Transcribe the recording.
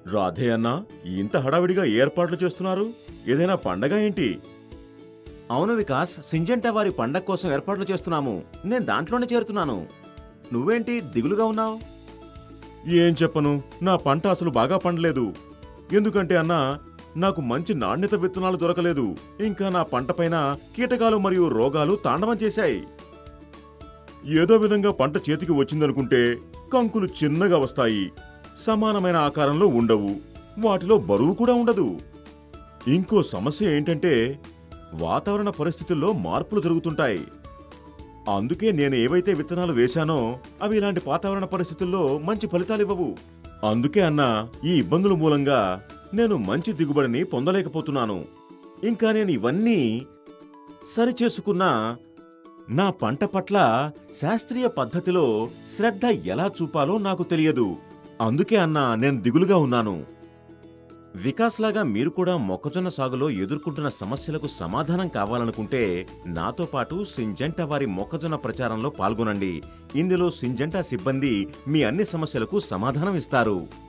రాధే అన్నా, ఇంత హడావిడిగా ఏర్పాట్లు చేస్తున్నారు? ఏదైనా పండగ ఏంటి? అవును వికాస్, సింజంటా వారి పండగ కోసం ఏర్పాట్లు చేస్తున్నాము. నేను దాంట్లోనే చేరుతున్నాను. నువ్వేంటి దిగులుగా ఉన్నావు? ఏం చెప్పను, నా పంట అసలు బాగా పండలేదు. ఎందుకంటే అన్నా, నాకు మంచి నాణ్యత విత్తనాలు దొరకలేదు. ఇంకా నా పంటపైన కీటకాలు మరియు రోగాలు తాండవం చేశాయి. ఏదో విధంగా పంట చేతికి వచ్చిందనుకుంటే కంకులు చిన్నగా వస్తాయి, సమానమైన ఆకారంలో ఉండవు, వాటిలో బరువు కూడా ఉండదు. ఇంకో సమస్య ఏంటంటే వాతావరణ పరిస్థితుల్లో మార్పులు జరుగుతుంటాయి. అందుకే నేను ఏవైతే విత్తనాలు వేశానో అవి ఇలాంటి వాతావరణ పరిస్థితుల్లో మంచి ఫలితాలివ్వవు. అందుకే అన్నా, ఈ ఇబ్బందుల మూలంగా నేను మంచి దిగుబడిని పొందలేకపోతున్నాను. ఇంకా నేను ఇవన్నీ సరిచేసుకున్నా నా పంట పట్ల శాస్త్రీయ పద్ధతిలో శ్రద్ధ ఎలా చూపాలో నాకు తెలియదు. అందుకే అన్నా నేను దిగులుగా ఉన్నాను. వికాస్ లాగా మీరు కూడా మొక్కజొన్న సాగులో ఎదుర్కొంటున్న సమస్యలకు సమాధానం కావాలనుకుంటే నాతో పాటు సింజంటా వారి మొక్కజొన్న ప్రచారంలో పాల్గొనండి. ఇందులో సింజంటా సిబ్బంది మీ అన్ని సమస్యలకు సమాధానం ఇస్తారు.